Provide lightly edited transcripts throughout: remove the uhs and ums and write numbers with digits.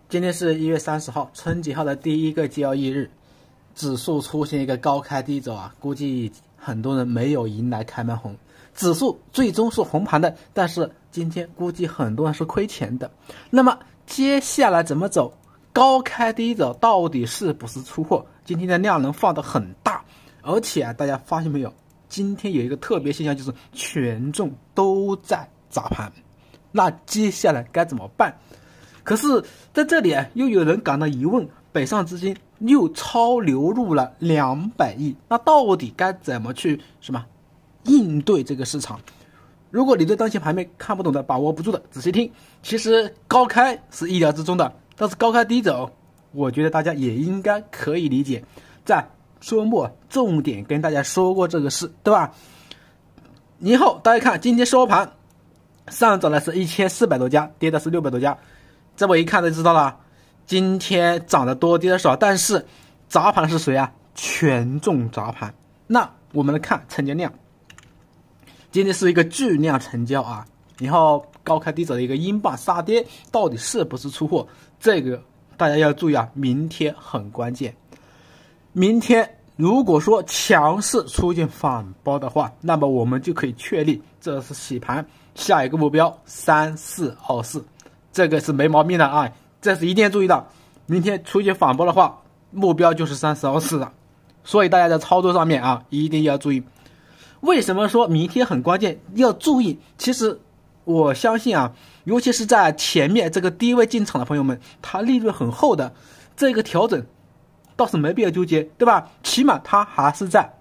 今天是1月30号，春节后的第一个交易日，指数出现一个高开低走啊，估计很多人没有迎来开门红，指数最终是红盘的，但是今天估计很多人是亏钱的。那么接下来怎么走？高开低走到底是不是出货？今天的量能放得很大，而且大家发现没有，今天有一个特别现象，就是权重都在砸盘。那接下来该怎么办？可是在这里又有人感到疑问，北上资金又超流入了200亿，那到底该怎么去应对这个市场？如果你对当前盘面看不懂的、把握不住的，仔细听。其实高开是意料之中的，但是高开低走，我觉得大家也应该可以理解。在周末重点跟大家说过这个事，对吧？然后大家看今天收盘，上涨的是1400多家，跌的是600多家。这我一看就知道了，今天涨得多跌的少，但是砸盘是谁啊？权重砸盘。那我们来看成交量，今天是一个巨量成交啊，然后高开低走的一个英镑杀跌，到底是不是出货？这个大家要注意啊，明天很关键。明天如果说强势出现反包的话，那么我们就可以确立这是洗盘，下一个目标3424。这个是没毛病的啊，这是一定要注意的。明天出现反包的话，目标就是3424了。所以大家在操作上面啊，一定要注意。为什么说明天很关键要注意？其实我相信啊，尤其是在前面这个低位进场的朋友们，他利润很厚的，这个调整倒是没必要纠结，对吧？起码它还是在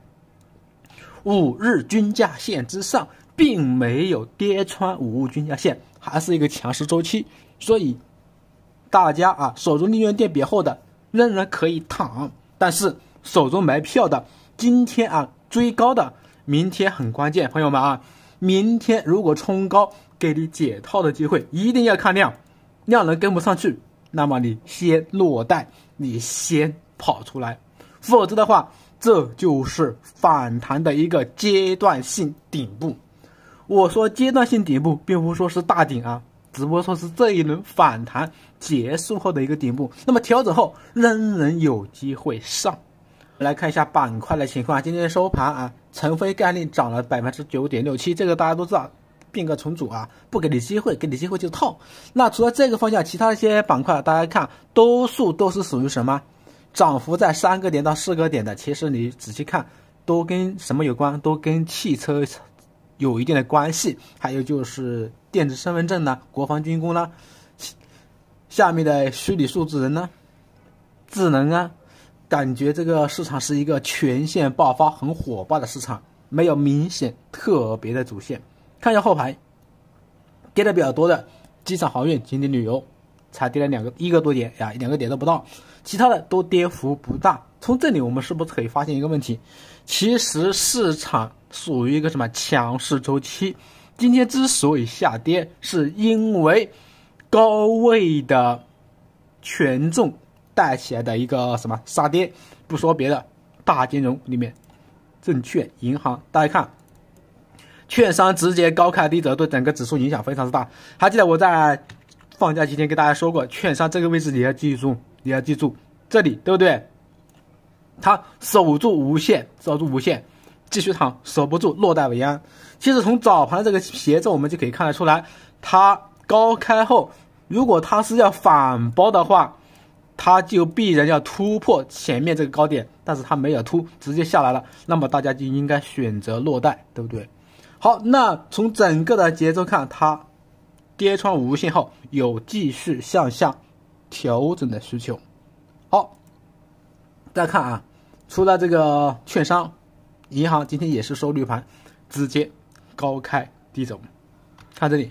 5日均价线之上，并没有跌穿5日均价线，还是一个强势周期。所以大家啊，手中利润垫比较厚的仍然可以躺，但是手中没票的，今天啊追高的，明天很关键，朋友们啊，明天如果冲高给你解套的机会，一定要看量，量能跟不上去，那么你先落袋，你先跑出来，否则的话，这就是反弹的一个阶段性顶部。我说阶段性顶部，并不说是大顶啊，只不过说是这一轮反弹结束后的一个顶部，那么调整后仍然有机会上。来看一下板块的情况，今天收盘啊，成飞概念涨了 9.67%， 这个大家都知道，变革重组啊，不给你机会，给你机会就套。那除了这个方向，其他一些板块大家看，多数都是属于什么？涨幅在3个点到4个点的，其实你仔细看，都跟什么有关？都跟汽车有一定的关系，还有就是电子身份证呢，国防军工呢，下面的虚拟数字人呢，智能啊，感觉这个市场是一个全线爆发很火爆的市场，没有明显特别的主线。看一下后排，跌的比较多的机场航运、景点旅游才跌了1个多点呀，2个点都不到，其他的都跌幅不大。从这里我们是不是可以发现一个问题？其实市场属于一个强势周期，今天之所以下跌，是因为高位的权重带起来的一个杀跌。不说别的，大金融里面，证券、银行，大家看，券商直接高开低走，对整个指数影响非常之大。还记得我在放假期间跟大家说过，券商这个位置你要记住，这里对不对？它守住无限，继续躺，守不住落袋为安。其实从早盘这个节奏我们就可以看得出来，它高开后，如果它是要反包的话，它就必然要突破前面这个高点，但是它没有突，直接下来了，那么大家就应该选择落袋，对不对？好，那从整个的节奏看，它跌穿5日线后有继续向下调整的需求。好，大家看啊，除了这个券商、银行今天也是收绿盘，直接高开低走。看这里，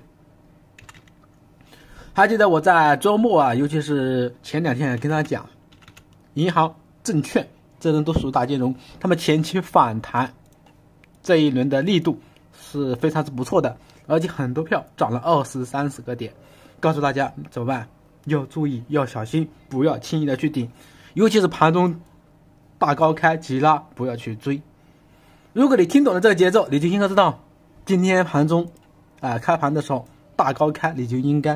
还记得我在周末啊，尤其是前2天跟大家讲，银行、证券这人都属大金融，他们前期反弹这一轮的力度是非常之不错的，而且很多票涨了20、30个点。告诉大家怎么办？要注意，要小心，不要轻易的去顶，尤其是盘中大高开急拉，不要去追。如果你听懂了这个节奏，你就应该知道，今天盘中开盘的时候大高开，你就应该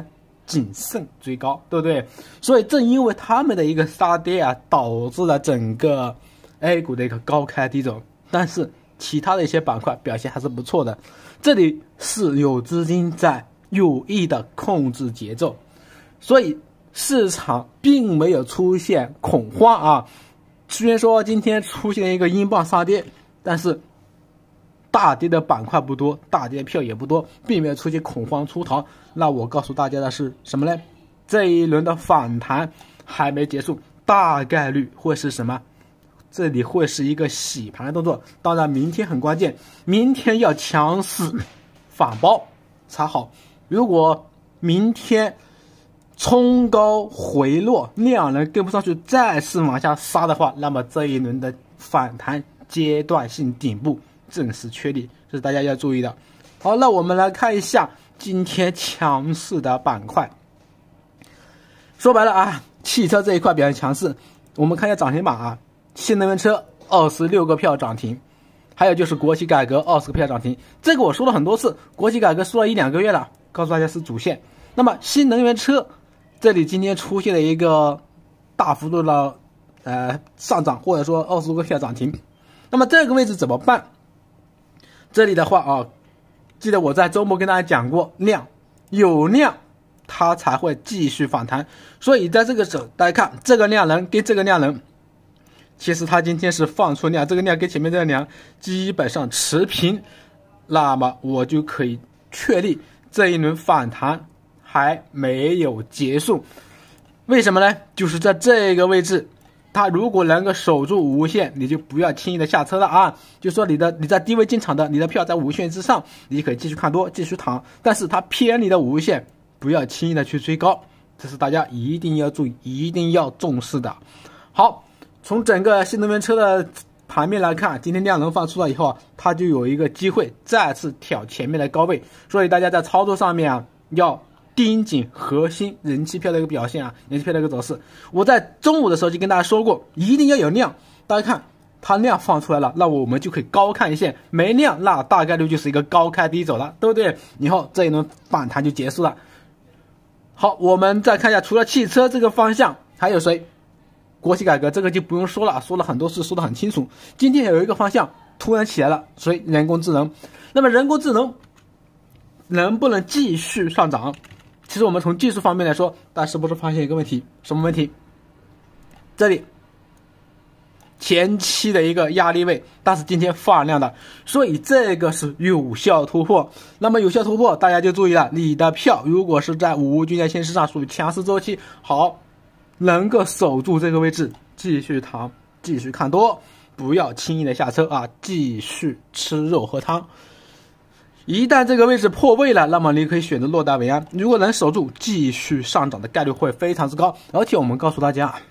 谨慎追高，对不对？所以正因为他们的一个杀跌啊，导致了整个 A 股的一个高开低走，但是其他的一些板块表现还是不错的。这里是有资金在有意的控制节奏，所以市场并没有出现恐慌啊。虽然说今天出现一个英镑杀跌，但是大跌的板块不多，大跌的票也不多，并没有出现恐慌出逃。那我告诉大家的是什么呢？这一轮的反弹还没结束，大概率会是什么？这里会是一个洗盘的动作。当然明天很关键，明天要强势反包才好。如果明天冲高回落，量能跟不上去，再次往下杀的话，那么这一轮的反弹阶段性顶部正式确立，这是大家要注意的。好，那我们来看一下今天强势的板块。说白了啊，汽车这一块表现强势。我们看一下涨停榜啊，新能源车26个票涨停，还有就是国企改革20个票涨停。这个我说了很多次，国企改革说了1-2个月了，告诉大家是主线。那么新能源车这里今天出现了一个大幅度的上涨，或者说20个票涨停。那么这个位置怎么办？这里的话啊，记得我在周末跟大家讲过，量有量它才会继续反弹。所以在这个时候大家看这个量能跟这个量能，其实它今天是放出量，这个量跟前面这个量基本上持平，那么我就可以确立这一轮反弹还没有结束。为什么呢？就是在这个位置，它如果能够守住无限，你就不要轻易的下车了啊！就说你在低位进场的，你的票在无限之上，你可以继续看多，继续躺。但是它偏离的无限，不要轻易的去追高，这是大家一定要注意、一定要重视的。好，从整个新能源车的盘面来看，今天量能放出来以后啊，它就有一个机会再次挑前面的高位，所以大家在操作上面啊，要盯紧核心人气票的一个表现啊，人气票的一个走势。我在中午的时候就跟大家说过，一定要有量。大家看它量放出来了，那我们就可以高看一线；没量，那大概率就是一个高开低走了，对不对？以后这一轮反弹就结束了。好，我们再看一下，除了汽车这个方向，还有谁？国企改革这个就不用说了，说了很多次，说得很清楚。今天有一个方向突然起来了，所以人工智能。那么人工智能能不能继续上涨？其实我们从技术方面来说，大家是不是发现一个问题？什么问题？这里前期的一个压力位，但是今天放量的，所以这个是有效突破。那么有效突破，大家就注意了，你的票如果是在5均线线之上，属于强势周期，好，能够守住这个位置，继续躺，继续看多，不要轻易的下车啊，继续吃肉喝汤。一旦这个位置破位了，那么你可以选择落袋为安。如果能守住，继续上涨的概率会非常之高。而且我们告诉大家，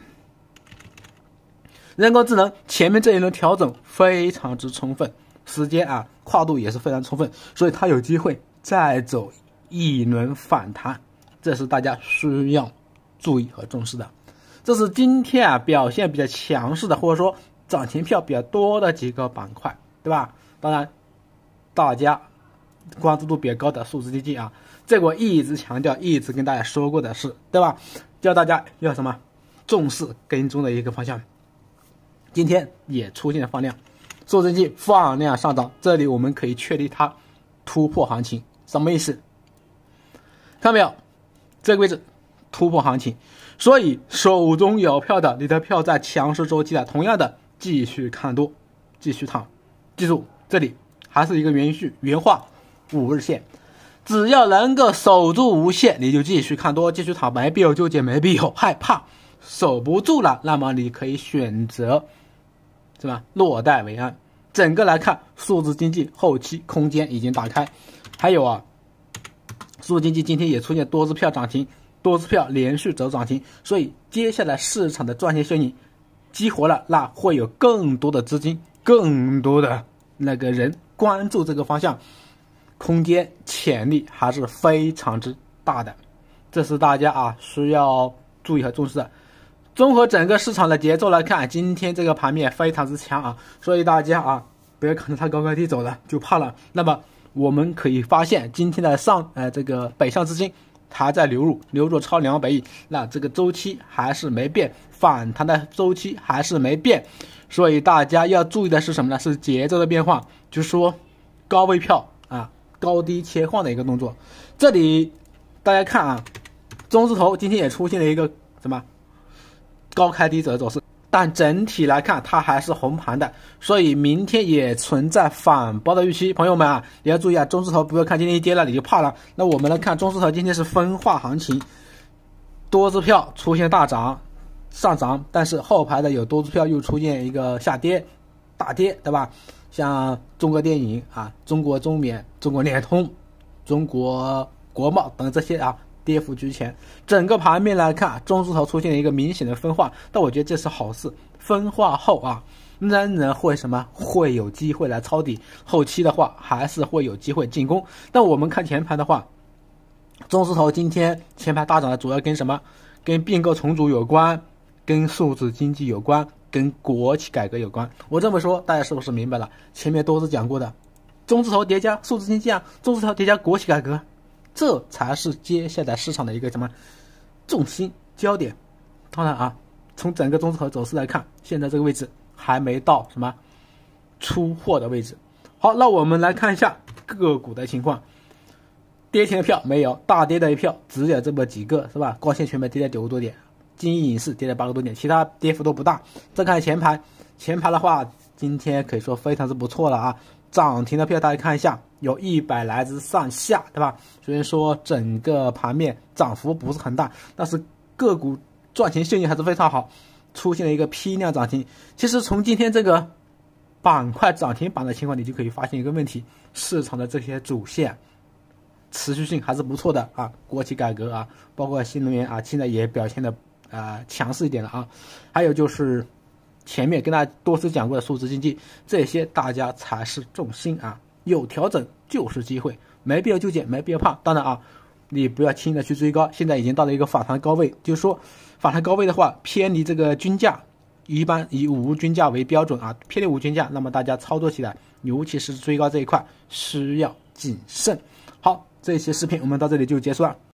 人工智能前面这一轮调整非常之充分，时间啊跨度也是非常充分，所以它有机会再走一轮反弹，这是大家需要注意和重视的。这是今天啊表现比较强势的，或者说涨停票比较多的几个板块，对吧？当然，大家关注度比较高的数字经济啊，这个我一直强调，一直跟大家说过的是，对吧？叫大家要什么重视跟踪的一个方向。今天也出现了放量，数字经济放量上涨，这里我们可以确立它突破行情，什么意思？看到没有？这个位置突破行情，所以手中有票的，你的票在强势周期的，同样的继续看多，继续躺。记住，这里还是一个原话，5日线，只要能够守住无限，你就继续看多，继续躺，没必要纠结，没必要害怕。守不住了，那么你可以选择是吧？落袋为安。整个来看，数字经济后期空间已经打开，还有啊，数字经济今天也出现多只票涨停，多只票连续走涨停，所以接下来市场的赚钱效应激活了，那会有更多的资金，更多的那个人关注这个方向，空间潜力还是非常之大的，这是大家啊需要注意和重视的。综合整个市场的节奏来看，今天这个盘面非常之强啊，所以大家啊不要看着它高开低走了就怕了。那么我们可以发现，今天的这个北上资金还在流入超200亿，那这个周期还是没变，反弹的周期还是没变，所以大家要注意的是什么呢？是节奏的变化，就是说高位票啊，高低切换的一个动作。这里大家看啊，中字头今天也出现了一个什么高开低走的走势，但整体来看它还是红盘的，所以明天也存在反包的预期。朋友们啊，也要注意啊，中字头不要看今天一跌了你就怕了。那我们来看中字头今天是分化行情，多只票出现大涨上涨，但是后排的有多只票又出现一个下跌大跌，对吧？像中国电影啊、中国中免、中国联通、中国国贸等这些啊，跌幅居前。整个盘面来看，中字头出现了一个明显的分化，但我觉得这是好事。分化后啊，仍然会什么？会有机会来抄底，后期的话还是会有机会进攻。但我们看前盘的话，中字头今天前盘大涨的主要跟什么？跟并购重组有关，跟数字经济有关，跟国企改革有关。我这么说，大家是不是明白了？前面多次讲过的，中字头叠加数字经济啊，中字头叠加国企改革，这才是接下来市场的一个什么重心焦点。当然啊，从整个中字头走势来看，现在这个位置还没到什么出货的位置。好，那我们来看一下个股的情况。跌停的票没有，大跌的票只有这么几个，是吧？光线全面跌了9个多点，金翼影视跌了8个多点，其他跌幅都不大。再看前排，前排的话，今天可以说非常之不错了啊！涨停的票大家看一下，有100来只上下，对吧？虽然说整个盘面涨幅不是很大，但是个股赚钱效应还是非常好，出现了一个批量涨停。其实从今天这个板块涨停板的情况，你就可以发现一个问题：市场的这些主线持续性还是不错的啊，国企改革啊，包括新能源啊，现在也表现的强势一点了啊。还有就是前面跟大家多次讲过的数字经济，这些大家才是重心啊。有调整就是机会，没必要纠结，没必要怕。当然啊，你不要轻易的去追高，现在已经到了一个反弹高位，就是说反弹高位的话，偏离这个均价，一般以5日均价为标准啊，偏离5日均价，那么大家操作起来，尤其是追高这一块需要谨慎。好，这些视频我们到这里就结束了。